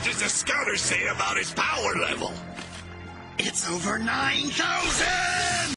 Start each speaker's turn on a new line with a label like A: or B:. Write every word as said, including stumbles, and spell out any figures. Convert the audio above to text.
A: does the scouter say about his power level? It's over nine thousand!